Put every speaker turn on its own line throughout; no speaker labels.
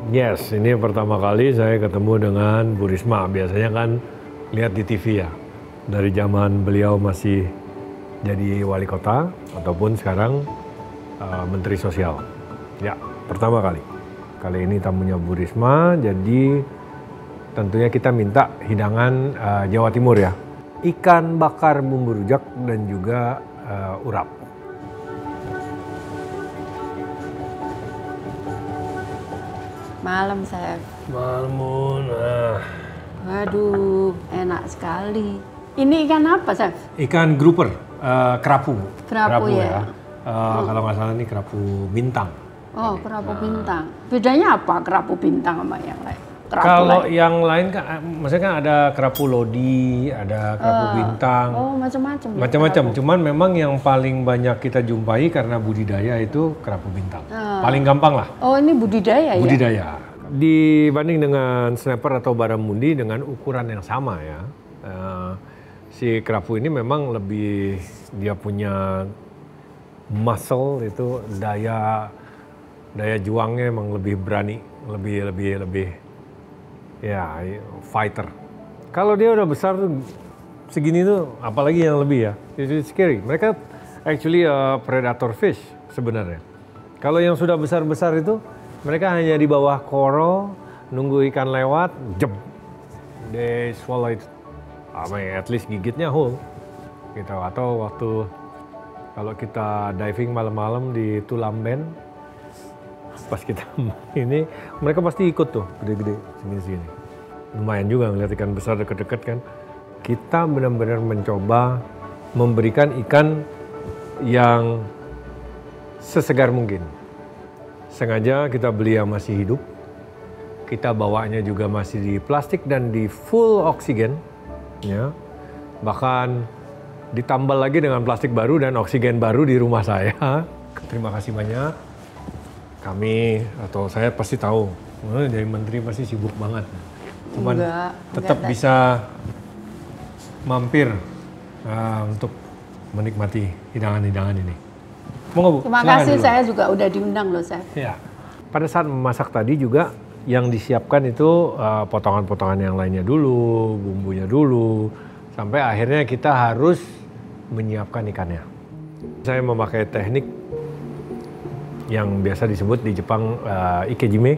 Yes, ini pertama kali saya ketemu dengan Bu Risma. Biasanya kan lihat di TV ya. Dari zaman beliau masih jadi wali kota ataupun sekarang Menteri Sosial. Ya, pertama kali. Kali ini tamunya Bu Risma, jadi tentunya kita minta hidangan Jawa Timur ya. Ikan bakar bumbu rujak dan juga urap.
Malam, Chef.
Malamun.
Waduh, enak sekali. Ini ikan apa, Chef?
Ikan grouper, kerapu.
Kerapu ya?
Kalau nggak salah ini kerapu bintang.
Oh, kerapu bintang. Bedanya apa kerapu bintang sama yang lain?
Kalau yang lain kan, maksudnya kan ada kerapu lodi, ada kerapu bintang.
Oh, macam-macam.
Macam-macam. Cuman memang yang paling banyak kita jumpai karena budidaya itu kerapu bintang. Paling gampang lah.
Oh, ini budidaya ya?
Budidaya. Dibanding dengan snapper atau barramundi dengan ukuran yang sama ya. Si kerapu ini memang lebih, dia punya muscle itu, daya juangnya emang lebih berani, lebih ya fighter. Kalau dia udah besar tuh segini tuh, apalagi yang lebih ya, it's scary. Mereka actually predator fish sebenarnya. Kalau yang sudah besar-besar itu, mereka hanya di bawah coral, nunggu ikan lewat, jeb, they swallow it. At least gigitnya whole. Gitu. Atau waktu kalau kita diving malam-malam di Tulamben, pas kita ini, mereka pasti ikut tuh, gede-gede, segini-segini. Lumayan juga ngeliat ikan besar deket-deket kan. Kita benar-benar mencoba memberikan ikan yang sesegar mungkin. Sengaja kita beli yang masih hidup, kita bawanya juga masih di plastik dan di full oksigen, ya. Bahkan ditambal lagi dengan plastik baru dan oksigen baru di rumah saya. Terima kasih banyak. Kami atau saya pasti tahu, jadi menteri pasti sibuk banget. Cuman tetap bisa mampir untuk menikmati hidangan-hidangan ini. Monggo Bu.
Terima kasih, dulu. Saya juga udah diundang loh, Chef.
Ya. Pada saat memasak tadi juga yang disiapkan itu potongan-potongan yang lainnya dulu, bumbunya dulu, sampai akhirnya kita harus menyiapkan ikannya. Saya memakai teknik yang biasa disebut di Jepang ikejime,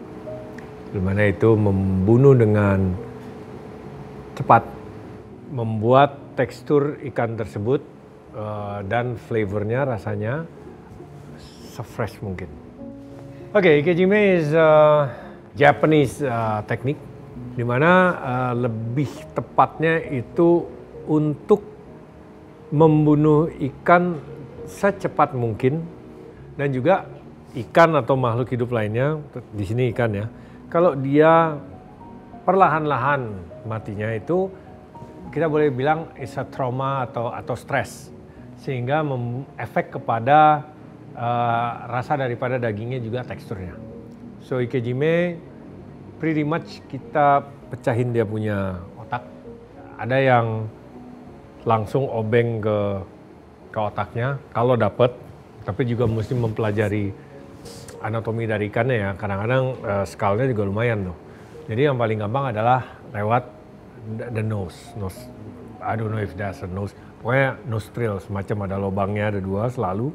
di mana itu membunuh dengan cepat, membuat tekstur ikan tersebut dan flavornya, rasanya se-fresh mungkin. Oke, ikejime is Japanese teknik, di mana lebih tepatnya itu untuk membunuh ikan secepat mungkin. Dan juga ikan atau makhluk hidup lainnya, di sini ikan ya, kalau dia perlahan-lahan matinya itu, kita boleh bilang is a trauma atau stres, sehingga efek kepada rasa daripada dagingnya juga teksturnya. So ikejime pretty much kita pecahin dia punya otak. Ada yang langsung obeng ke otaknya kalau dapat. Tapi juga mesti mempelajari anatomi dari ikannya ya. Kadang-kadang skalnya juga lumayan tuh. Jadi yang paling gampang adalah lewat the nose. I don't know if that's a nose. Pokoknya nostril, semacam ada lubangnya, ada dua selalu.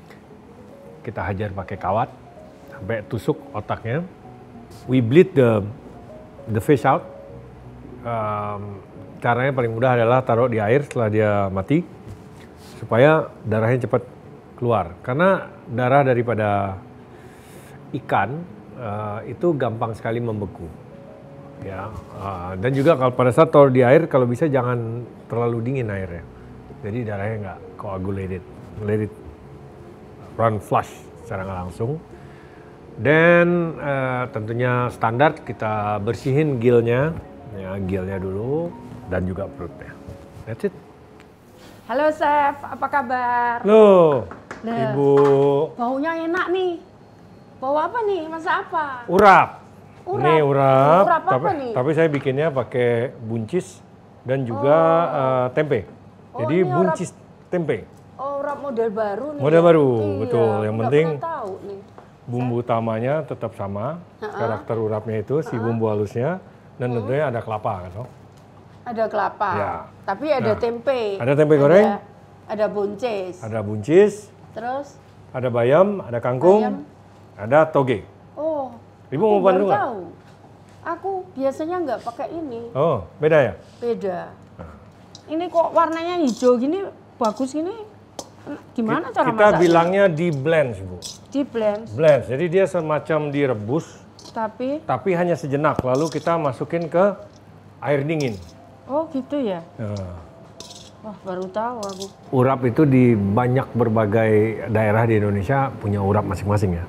Kita hajar pakai kawat sampai tusuk otaknya. We bleed the fish out. Caranya paling mudah adalah taruh di air setelah dia mati supaya darahnya cepat keluar, karena darah daripada ikan itu gampang sekali membeku, ya. Dan juga kalau pada saat taruh di air, kalau bisa jangan terlalu dingin airnya, jadi darahnya nggak coagulated, let it run flush secara nggak langsung. Dan tentunya standar kita bersihin gillnya, ya, gillnya dulu dan juga perutnya. That's it.
Halo Chef, apa kabar?
Loh. Ibu.
Baunya enak nih. Bau apa nih? Masak apa?
Urap. Ini urap.
Urap apa nih?
Tapi saya bikinnya pakai buncis dan juga tempe. Jadi buncis tempe.
Oh, urap model baru nih.
Model baru,
iya,
betul. Yang penting
tahu nih.
bumbu utamanya tetap sama, karakter urapnya itu si bumbu halusnya, dan tentunya ada kelapa kan?
Ada kelapa,
Ya.
tapi ada tempe.
Ada tempe goreng,
ada buncis.
ada buncis,
Terus,
ada bayam, ada kangkung,
Bayam.
ada toge.
oh,
Ibu
aku
mau bantu
baru
nggak?
tahu. Aku biasanya nggak pakai ini,
Oh, beda ya?
beda. Ini kok warnanya hijau gini, bagus gini. Gimana cara
Kita
masaknya?
bilangnya di blend, Bu.
Di blend,
Blend, jadi dia semacam direbus,
tapi
hanya sejenak. Lalu kita masukin ke air dingin.
oh gitu ya.
Nah.
Wah, baru tahu aku.
Urap itu di banyak berbagai daerah di Indonesia punya urap masing-masing ya.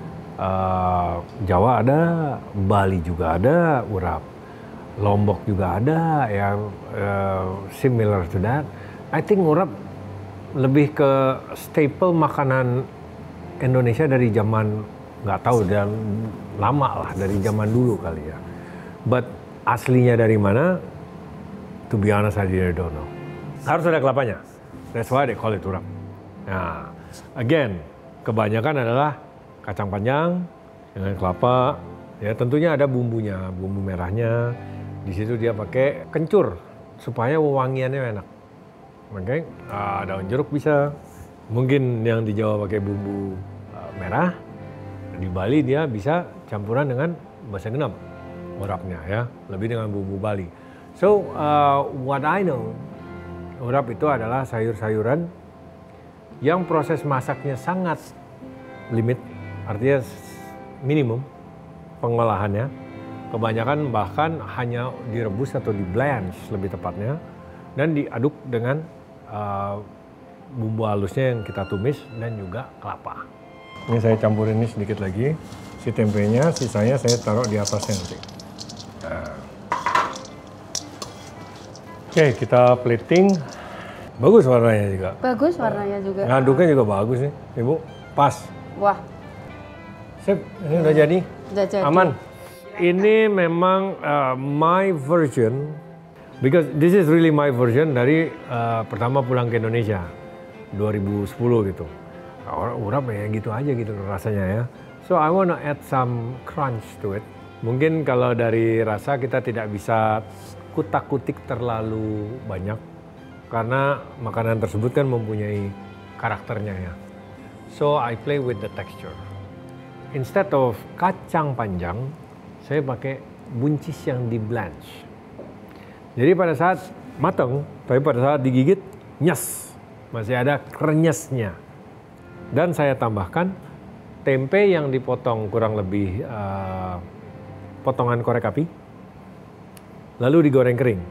Jawa ada, Bali juga ada urap, Lombok juga ada yang similar to that. I think urap lebih ke staple makanan Indonesia dari zaman nggak tahu dan lama lah, dari zaman dulu kali ya. But aslinya dari mana? To be honest, I don't know. Harus ada kelapanya. That's why they call it urap. Nah, again, kebanyakan adalah kacang panjang dengan kelapa. Ya, tentunya ada bumbunya, bumbu merahnya. Di situ dia pakai kencur supaya wangiannya enak. Oke, daun jeruk bisa. Mungkin yang di Jawa pakai bumbu merah. Di Bali dia bisa campuran dengan bahasa genep urapnya ya, lebih dengan bumbu Bali. So, what I know, urap itu adalah sayur-sayuran yang proses masaknya sangat limit, artinya minimum pengolahannya. Kebanyakan bahkan hanya direbus atau di blanch lebih tepatnya, dan diaduk dengan bumbu halusnya yang kita tumis dan juga kelapa. Ini saya campurin ini sedikit lagi, si tempenya, sisanya saya taruh di atasnya nanti. Nah. Oke, kita plating. Bagus warnanya juga.
Bagus warnanya juga.
Ngaduknya juga bagus nih, Ibu. Pas.
Wah,
Sip, ini udah jadi.
udah jadi.
Aman. Ini memang my version, because this is really my version dari pertama pulang ke Indonesia, 2010 gitu. Urap ya gitu aja gitu rasanya ya. So I wanna add some crunch to it. Mungkin kalau dari rasa kita tidak bisa kutak-kutik terlalu banyak, karena makanan tersebut kan mempunyai karakternya ya. So I play with the texture. Instead of kacang panjang, saya pakai buncis yang di blanch. Jadi pada saat matang, tapi pada saat digigit, nyes. Masih ada krenyesnya. Dan saya tambahkan tempe yang dipotong kurang lebih potongan korek api. Lalu digoreng kering.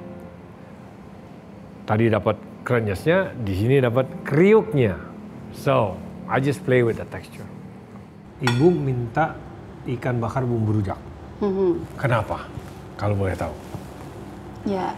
Tadi dapat krenyesnya, di sini dapat kriuknya. So, I just play with the texture. Ibu minta ikan bakar bumbu rujak. Kenapa? Kalau boleh tahu.
Ya,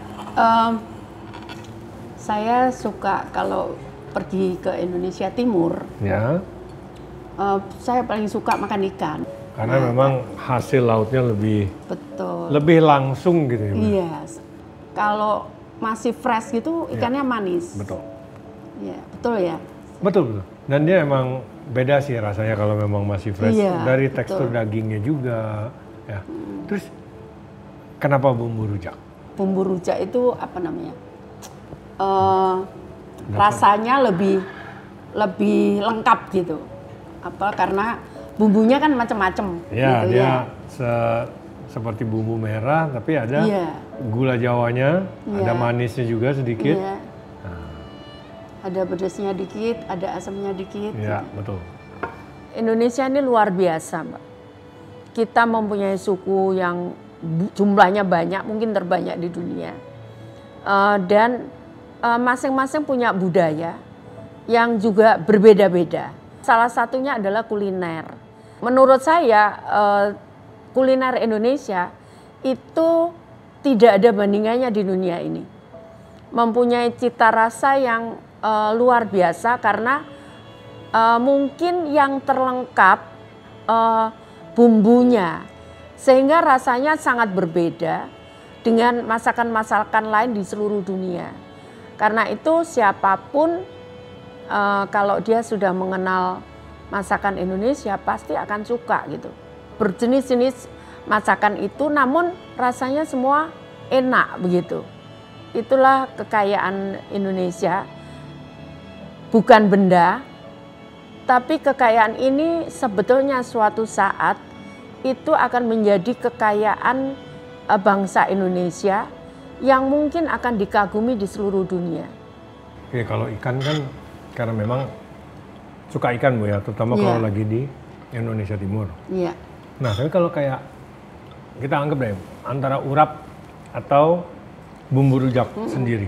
saya suka kalau pergi ke Indonesia Timur,
Ya,
saya paling suka makan ikan.
karena memang hasil lautnya
Betul.
lebih langsung gitu ya. Bu?
Iya. Kalau masih fresh gitu, ikannya manis.
Betul.
Iya, betul ya.
Betul, betul. Dan dia emang beda sih rasanya kalau memang masih fresh.
Iya,
Dari
betul.
tekstur dagingnya juga. Ya. Terus kenapa bumbu rujak?
Bumbu rujak itu apa namanya? Rasanya lebih lengkap gitu. Apa karena bumbunya kan macam-macam.
Ya,
gitu
dia seperti bumbu merah, tapi ada
Iya.
gula Jawanya,
Iya.
ada manisnya juga sedikit.
Iya. Ada pedasnya dikit, ada asamnya dikit.
Ya,
gitu.
betul.
Indonesia ini luar biasa, Mbak. Kita mempunyai suku yang jumlahnya banyak, mungkin terbanyak di dunia. Dan masing-masing punya budaya yang juga berbeda-beda. Salah satunya adalah kuliner. Menurut saya, kuliner Indonesia itu tidak ada bandingannya di dunia ini. Mempunyai cita rasa yang luar biasa karena mungkin yang terlengkap bumbunya, sehingga rasanya sangat berbeda dengan masakan-masakan lain di seluruh dunia. Karena itu siapapun kalau dia sudah mengenal masakan Indonesia pasti akan suka gitu. Berjenis-jenis masakan itu namun rasanya semua enak begitu. Itulah kekayaan Indonesia. Bukan benda, tapi kekayaan ini sebetulnya suatu saat itu akan menjadi kekayaan bangsa Indonesia yang mungkin akan dikagumi di seluruh dunia.
Oke, kalau ikan kan karena memang suka ikan Bu ya, terutama kalau lagi di Indonesia Timur.
Iya.
Nah, tapi kalau kayak kita anggap deh antara urap atau bumbu rujak sendiri.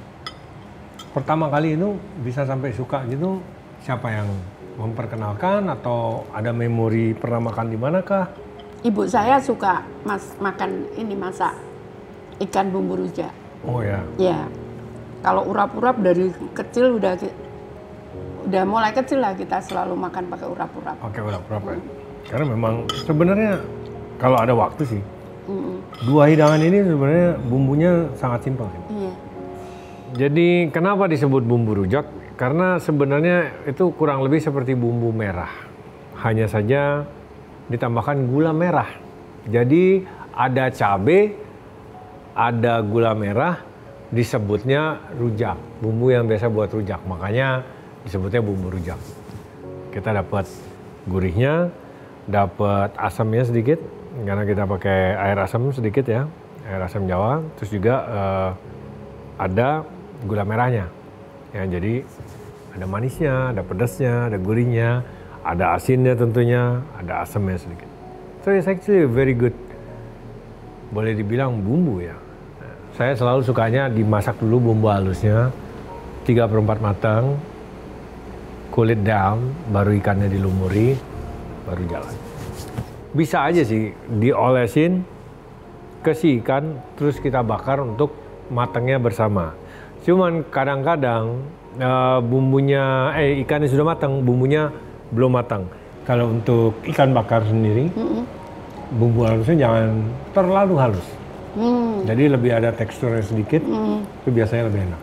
Pertama kali itu bisa sampai suka gitu, siapa yang memperkenalkan atau ada memori pernah makan di manakah?
Ibu saya suka makan ini, masak ikan bumbu rujak.
Oh ya.
Ya. Kalau urap-urap dari kecil udah mulai kecil lah kita selalu makan pakai urap-urap.
Pakai urap-urap ya. Karena memang sebenarnya kalau ada waktu sih, dua hidangan ini sebenarnya bumbunya sangat simpel.
Iya.
Jadi kenapa disebut bumbu rujak? Karena sebenarnya itu kurang lebih seperti bumbu merah. Hanya saja ditambahkan gula merah. Jadi ada cabai, ada gula merah, disebutnya rujak. Bumbu yang biasa buat rujak, makanya disebutnya bumbu rujak. Kita dapat gurihnya, dapat asamnya sedikit, karena kita pakai air asam sedikit ya, air asam Jawa. Terus juga ada gula merahnya. Ya, jadi ada manisnya, ada pedasnya, ada gurihnya, ada asinnya tentunya, ada asamnya sedikit. So it's actually very good. Boleh dibilang bumbu ya. Saya selalu sukanya dimasak dulu bumbu halusnya, 3/4 matang, kulit down, baru ikannya dilumuri, baru jalan. Bisa aja sih diolesin ke si ikan, terus kita bakar untuk matangnya bersama. Cuman kadang-kadang bumbunya, ikannya sudah matang, bumbunya belum matang. Kalau untuk ikan bakar sendiri, bumbu halusnya jangan terlalu halus. Jadi lebih ada teksturnya sedikit, itu biasanya lebih enak.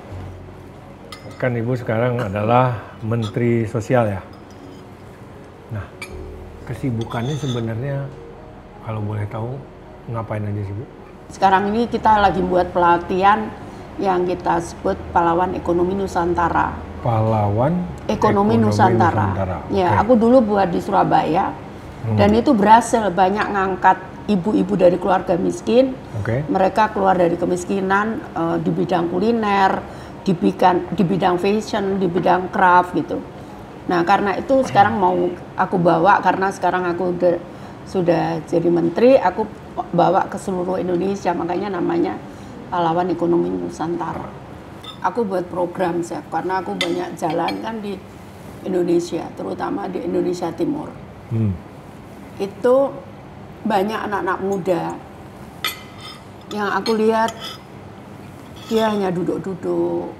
Kan Ibu sekarang adalah Menteri Sosial ya. Nah, kesibukannya sebenarnya kalau boleh tahu ngapain aja sih Bu?
Sekarang ini kita lagi buat pelatihan yang kita sebut Pahlawan Ekonomi Nusantara.
Pahlawan
Ekonomi Nusantara. Ya, aku dulu buat di Surabaya dan itu berhasil, banyak ngangkat ibu-ibu dari keluarga miskin. Mereka keluar dari kemiskinan di bidang kuliner, di bidang fashion, di bidang craft gitu. Nah, karena itu sekarang mau aku bawa, karena sekarang aku sudah jadi menteri, aku bawa ke seluruh Indonesia, makanya namanya Pahlawan Ekonomi Nusantara. Aku buat program sih, karena aku banyak jalan kan di Indonesia, terutama di Indonesia Timur. Itu banyak anak-anak muda yang aku lihat dia hanya duduk-duduk,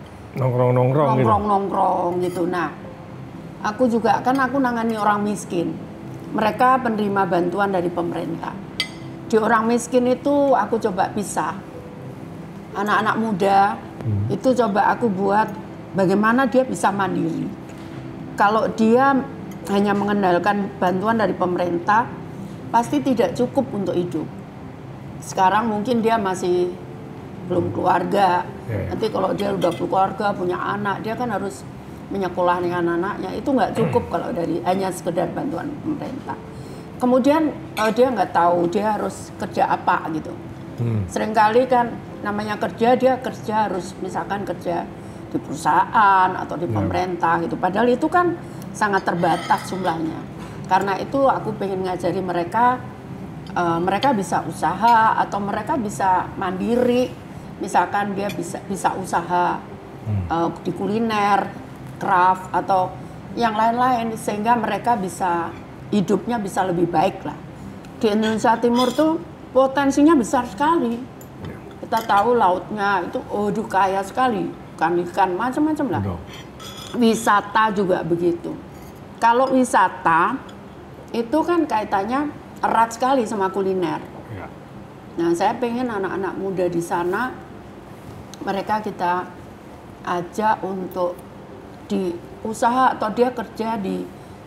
nongkrong gitu. Nah, aku juga kan aku nangani orang miskin. Mereka penerima bantuan dari pemerintah. Di orang miskin itu aku coba pisah. Anak-anak muda itu coba aku buat bagaimana dia bisa mandiri. Kalau dia hanya mengandalkan bantuan dari pemerintah, pasti tidak cukup untuk hidup. Sekarang mungkin dia masih belum keluarga. Nanti kalau dia udah berkeluarga, punya anak, dia kan harus menyekolahkan anak-anaknya. Itu nggak cukup kalau dari hanya sekedar bantuan pemerintah. Kemudian dia nggak tahu dia harus kerja apa gitu. Seringkali kan namanya kerja, dia kerja harus misalkan kerja di perusahaan atau di pemerintah gitu. Padahal itu kan sangat terbatas jumlahnya. Karena itu aku pengen ngajari mereka, mereka bisa usaha atau mereka bisa mandiri. Misalkan dia bisa usaha di kuliner, craft atau yang lain-lain, sehingga mereka bisa hidupnya bisa lebih baik lah. Di Indonesia Timur tuh potensinya besar sekali. Kita tahu lautnya itu kaya sekali, ikan macam-macam lah. Wisata juga begitu. Kalau wisata itu kan kaitannya erat sekali sama kuliner. Nah, saya pengen anak-anak muda di sana, mereka kita ajak untuk di usaha atau dia kerja di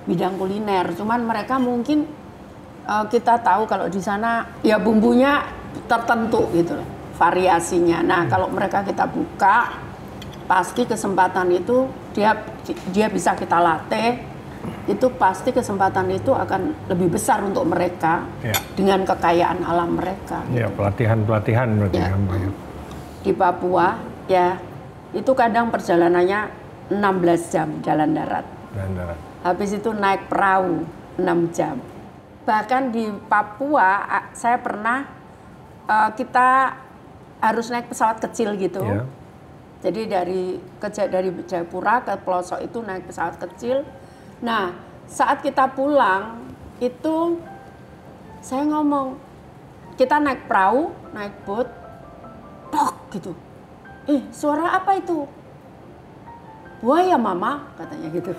bidang kuliner. Cuman mereka mungkin kita tahu kalau di sana ya bumbunya tertentu gitu loh, variasinya. Nah, kalau mereka kita buka, pasti kesempatan itu dia bisa kita latih. Itu pasti kesempatan itu akan lebih besar untuk mereka dengan kekayaan alam mereka.
Ya, pelatihan berarti
ya. Di Papua ya itu kadang perjalanannya 16 jam jalan darat. Habis itu naik perahu 6 jam. Bahkan di Papua saya pernah kita harus naik pesawat kecil gitu. Ya. Jadi dari Jayapura ke pelosok itu naik pesawat kecil. Nah, saat kita pulang itu saya ngomong, kita naik perahu, naik boat, tok gitu. Suara apa itu? Buaya mama, katanya gitu.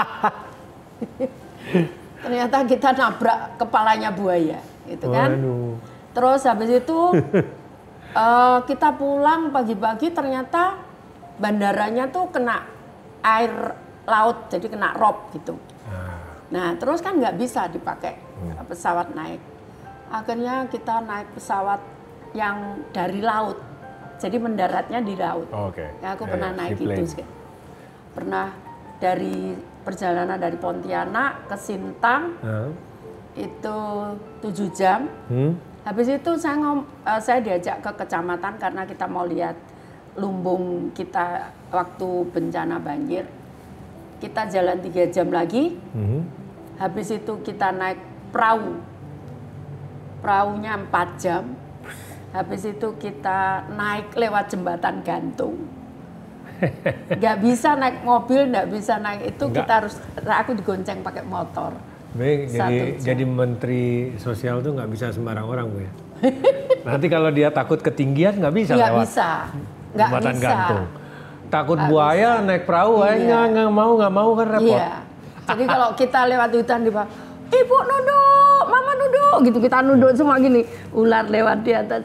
Ternyata kita nabrak kepalanya buaya, gitu kan. Waduh. Terus habis itu kita pulang pagi-pagi ternyata bandaranya tuh kena air laut, jadi kena rob gitu. Nah, terus kan nggak bisa dipakai pesawat naik. Akhirnya kita naik pesawat yang dari laut, jadi mendaratnya di laut. Ya, aku pernah naik itu. Pernah dari perjalanan dari Pontianak ke Sintang, itu 7 jam. Habis itu saya diajak ke kecamatan karena kita mau lihat lumbung kita waktu bencana banjir. Kita jalan 3 jam lagi, habis itu kita naik perahu, perahunya 4 jam, habis itu kita naik lewat jembatan gantung. Nggak bisa naik mobil, nggak bisa naik itu, kita harus, aku digonceng pakai motor.
Jadi menteri sosial tuh nggak bisa sembarang orang, Bu ya? Nanti kalau dia takut ketinggian nggak bisa lewat jembatan gantung. Takut buaya naik perahu, nggak mau kan repot. Iya.
Jadi kalau kita lewat hutan di bawah, ibu nunduk, mama nunduk, gitu kita nunduk semua gini, ular lewat di atas.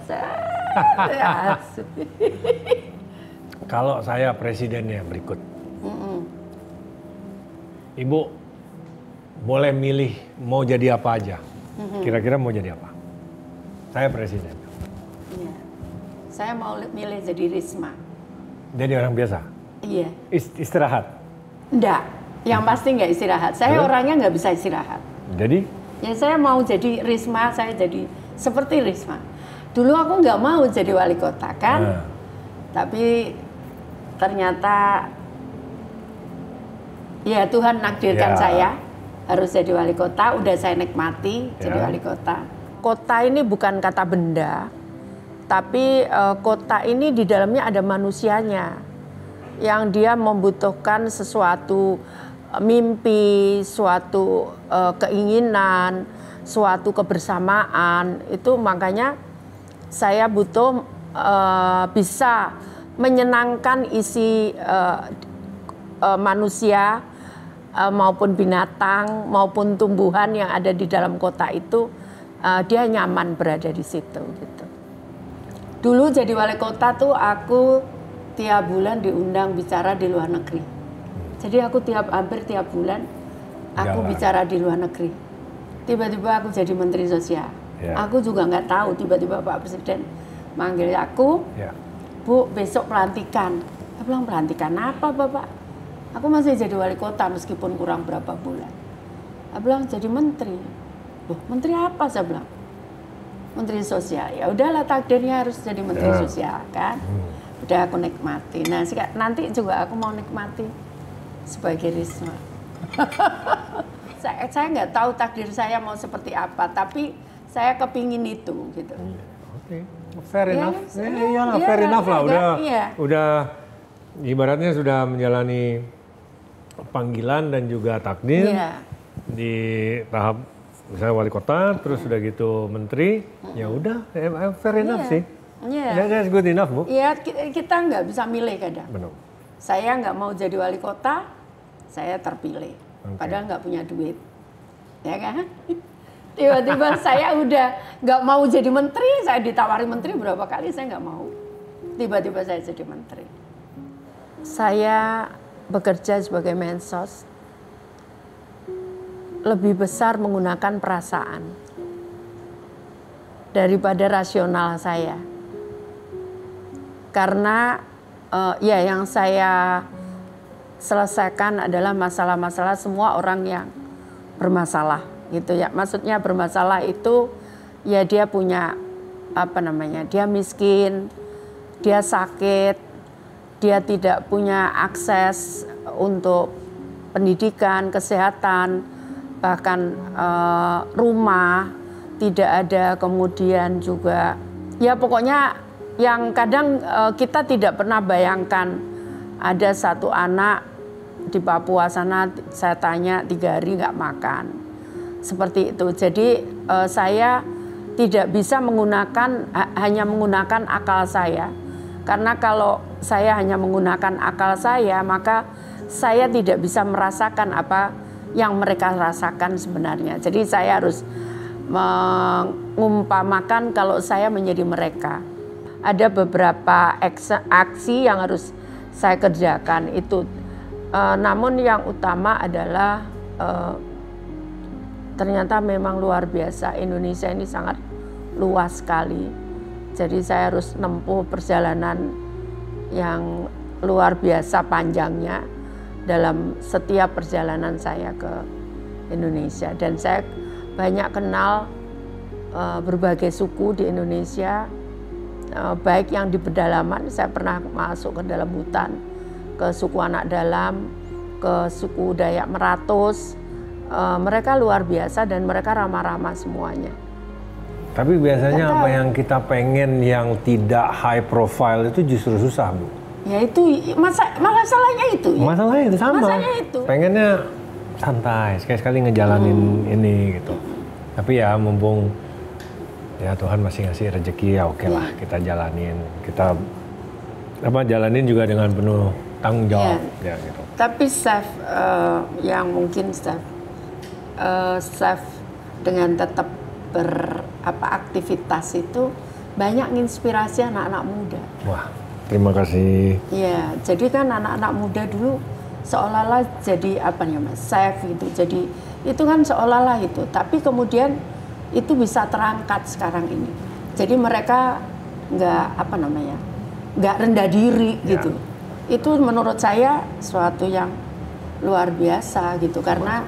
Kalau saya presidennya berikut, Ibu boleh milih mau jadi apa aja. Kira-kira mau jadi apa? Saya presiden.
Iya. Saya mau milih jadi Risma.
Jadi orang biasa?
Iya.
Istirahat?
Enggak, yang pasti nggak istirahat. Saya orangnya nggak bisa istirahat.
Jadi?
Ya saya mau jadi Risma, saya jadi seperti Risma. Dulu aku nggak mau jadi wali kota kan, tapi ternyata ya Tuhan nakdirkan saya harus jadi wali kota. Udah saya nikmati jadi wali kota. Kota ini bukan kata benda. Tapi kota ini di dalamnya ada manusianya yang dia membutuhkan sesuatu mimpi, suatu keinginan, suatu kebersamaan. Itu makanya saya butuh bisa menyenangkan isi manusia maupun binatang maupun tumbuhan yang ada di dalam kota itu, dia nyaman berada di situ gitu. Dulu jadi wali kota tuh aku tiap bulan diundang bicara di luar negeri. Jadi aku hampir tiap bulan aku bicara di luar negeri. Tiba-tiba aku jadi menteri sosial. Aku juga nggak tahu, tiba-tiba Pak Presiden manggil aku, Bu besok pelantikan. Saya bilang pelantikan apa Bapak? Aku masih jadi wali kota meskipun kurang berapa bulan. Saya bilang jadi menteri. Loh menteri apa? Saya bilang menteri sosial. Ya udahlah takdirnya harus jadi menteri sosial kan. Udah aku nikmati. Nah nanti juga aku mau nikmati sebagai Risma. Saya nggak tahu takdir saya mau seperti apa, tapi saya kepingin itu gitu.
Oke, fair enough. Fair enough lah. Udah ibaratnya sudah menjalani panggilan dan juga takdir di tahap misalnya wali kota, terus udah gitu menteri, ya udah, fair enough sih. That's good enough, Bu.
Iya, kita nggak bisa milih kadang.
Benar.
Saya nggak mau jadi wali kota, saya terpilih. Padahal nggak punya duit, ya kan? Tiba-tiba saya udah nggak mau jadi menteri, saya ditawari menteri berapa kali saya nggak mau. Tiba-tiba saya jadi menteri. Saya bekerja sebagai mensos. lebih besar menggunakan perasaan daripada rasional saya. Karena ya yang saya selesaikan adalah masalah-masalah semua orang yang bermasalah gitu ya. Maksudnya bermasalah itu ya dia punya dia miskin, dia sakit, dia tidak punya akses untuk pendidikan, kesehatan, bahkan rumah tidak ada, kemudian juga ya pokoknya yang kadang kita tidak pernah bayangkan. Ada satu anak di Papua sana, saya tanya 3 hari nggak makan, seperti itu. Jadi saya tidak bisa hanya menggunakan akal saya, karena kalau saya hanya menggunakan akal saya, maka saya tidak bisa merasakan apa yang mereka rasakan sebenarnya. Jadi saya harus mengumpamakan kalau saya menjadi mereka. Ada beberapa aksi yang harus saya kerjakan itu. Namun yang utama adalah ternyata memang luar biasa. Indonesia ini sangat luas sekali. Jadi saya harus menempuh perjalanan yang luar biasa panjangnya dalam setiap perjalanan saya ke Indonesia. Dan saya banyak kenal berbagai suku di Indonesia, baik yang di pedalaman. Saya pernah masuk ke dalam hutan, ke suku Anak Dalam, ke suku Dayak Meratus. Mereka luar biasa dan mereka ramah-ramah semuanya.
Tapi biasanya apa yang kita pengen yang tidak high profile itu justru susah, Bu.
Ya itu masalahnya itu ya.
Masalahnya itu sama.
Masalahnya itu.
Pengennya santai, sekali-sekali ngejalanin ini gitu. Tapi ya mumpung ya Tuhan masih ngasih rezeki, ya oke lah kita jalanin. Kita jalanin juga dengan penuh tanggung jawab ya gitu.
Tapi Chef yang mungkin Chef dengan tetap aktivitas itu banyak menginspirasi anak-anak muda.
Wah, terima kasih.
Iya, jadi kan anak-anak muda dulu seolah-olah jadi chef gitu. Jadi itu kan seolah-olah itu, tapi kemudian itu bisa terangkat sekarang ini. Jadi mereka nggak rendah diri gitu. Itu menurut saya suatu yang luar biasa gitu, karena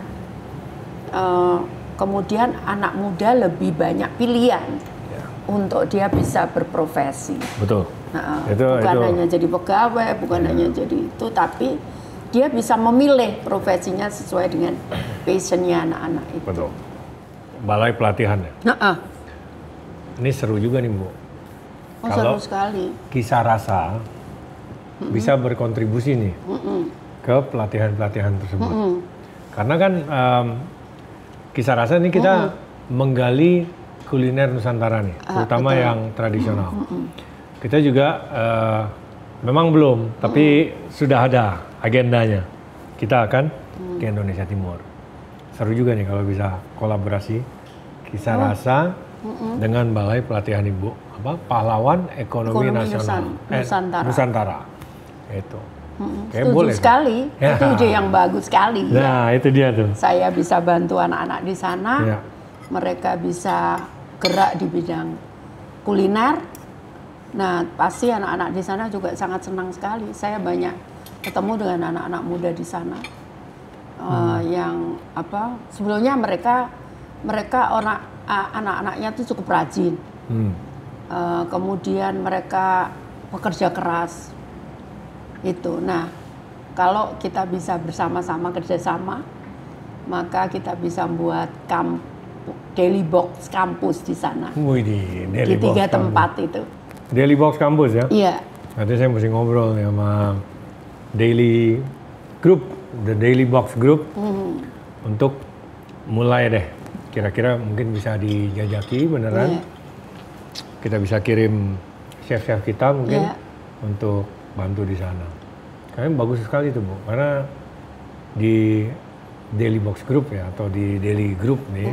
kemudian anak muda lebih banyak pilihan untuk dia bisa berprofesi.
Betul.
Bukan hanya jadi pegawai, bukan hanya jadi itu, tapi dia bisa memilih profesinya sesuai dengan passionnya anak-anak itu.
Betul. Balai pelatihan ya. Ini seru juga nih, Bu.
Kalau seru sekali.
Kisah Rasa bisa berkontribusi nih ke pelatihan-pelatihan tersebut. Karena kan Kisah Rasa ini kita menggali kuliner Nusantara nih, terutama yang tradisional. Kita juga memang belum, tapi sudah ada agendanya. Kita akan ke Indonesia Timur. Seru juga nih kalau bisa kolaborasi Kisah Rasa dengan Balai Pelatihan Ibu, Pahlawan Ekonomi Nasional Nusantara. Itu.
Setuju sekali, itu ide yang bagus sekali.
Nah, itu dia tuh.
Saya bisa bantu anak-anak di sana, mereka bisa gerak di bidang kuliner. Nah, pasti anak-anak di sana juga sangat senang sekali. Saya banyak ketemu dengan anak-anak muda di sana, yang sebelumnya mereka anak-anaknya itu cukup rajin. Kemudian mereka bekerja keras. Itu. Nah, kalau kita bisa bersama-sama kerjasama, maka kita bisa buat Daily Box Campus di sana. Di 3 tempat itu.
Daily Box Campus ya?
Iya.
Nanti saya mesti ngobrol nih sama Daily Group, The Daily Box Group, untuk mulai deh. Kira-kira mungkin bisa dijajaki beneran. Kita bisa kirim chef-chef kita mungkin untuk bantu di sana. Kayaknya bagus sekali itu, Bu. Karena di Daily Box Group ya, atau di Daily Group nih,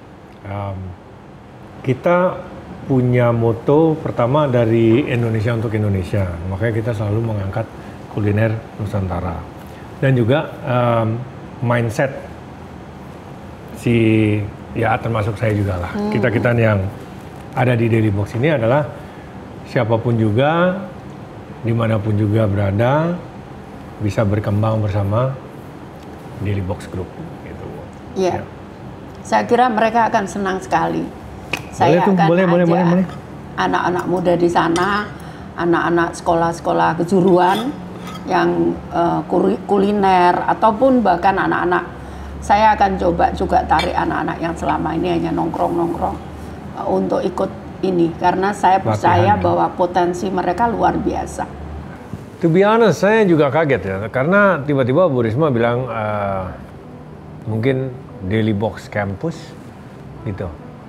kita punya moto pertama dari Indonesia untuk Indonesia. Makanya kita selalu mengangkat kuliner Nusantara. Dan juga mindset si ya termasuk saya juga lah. Kita yang ada di Daily Box ini adalah siapapun juga, dimanapun juga berada, bisa berkembang bersama Daily Box Group. Gitu.
Iya. Saya kira mereka akan senang sekali. Saya akan ajak anak-anak muda di sana, anak-anak sekolah-sekolah kejuruan yang kuliner ataupun bahkan anak-anak, saya akan coba juga tarik anak-anak yang selama ini hanya nongkrong-nongkrong untuk ikut ini karena saya percaya bahwa potensi mereka luar biasa.
To be honest, saya juga kaget ya karena tiba-tiba Bu Risma bilang mungkin Daily Box Campus gitu.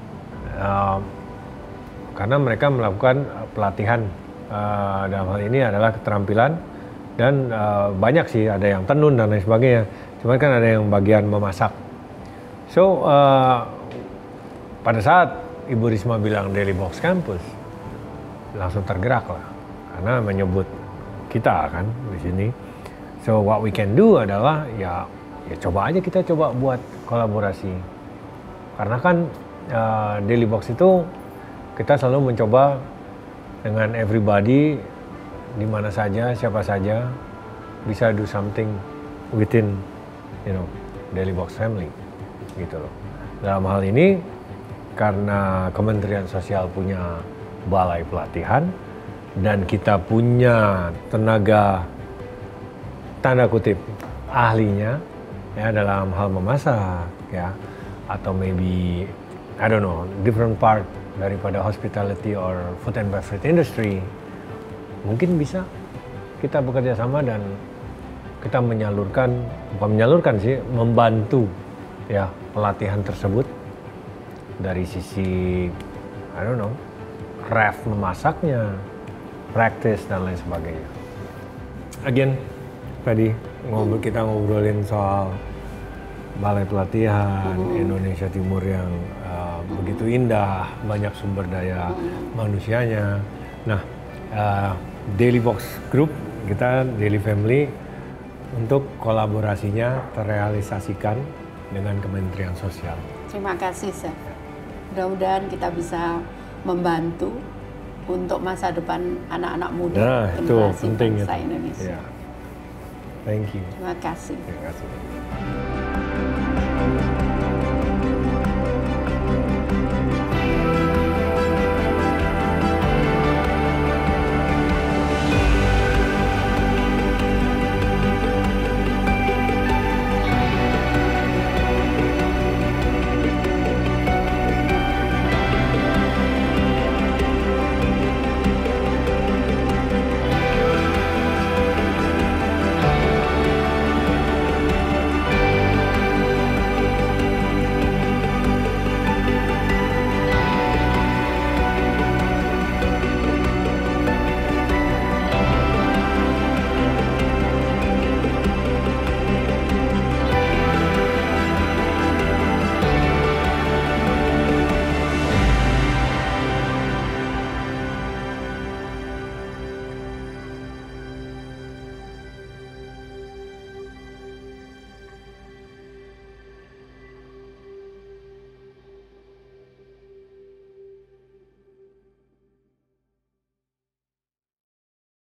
Karena mereka melakukan pelatihan dalam hal ini adalah keterampilan dan banyak sih, ada yang tenun dan lain sebagainya. Cuman kan ada yang bagian memasak. So pada saat Ibu Risma bilang Daily Box Campus, langsung tergerak lah karena menyebut kita kan di sini. So what we can do adalah ya coba aja kita coba buat kolaborasi. Karena kan Daily Box itu kita selalu mencoba dengan everybody, di mana saja, siapa saja bisa do something within, Daily Box family, gitu loh. Dalam hal ini, karena Kementerian Sosial punya balai pelatihan dan kita punya tenaga tanda kutip ahlinya, ya dalam hal memasak, ya atau maybe I don't know different part daripada hospitality or food and beverage industry, mungkin bisa kita bekerja sama dan kita bukan menyalurkan sih, membantu ya pelatihan tersebut dari sisi I don't know craft memasaknya, practice dan lain sebagainya. Again, tadi kita ngobrolin soal balai pelatihan Indonesia Timur yang begitu indah, banyak sumber daya manusianya. Nah, Daily Box Group, kita Daily Family, untuk kolaborasinya terrealisasikan dengan Kementerian Sosial.
Terima kasih, Chef. Mudah-mudahan kita bisa membantu untuk masa depan anak-anak muda,
nah,
generasi
penting
bangsa
itu.
Indonesia.
Yeah. Thank you.
Terima kasih.
Terima kasih.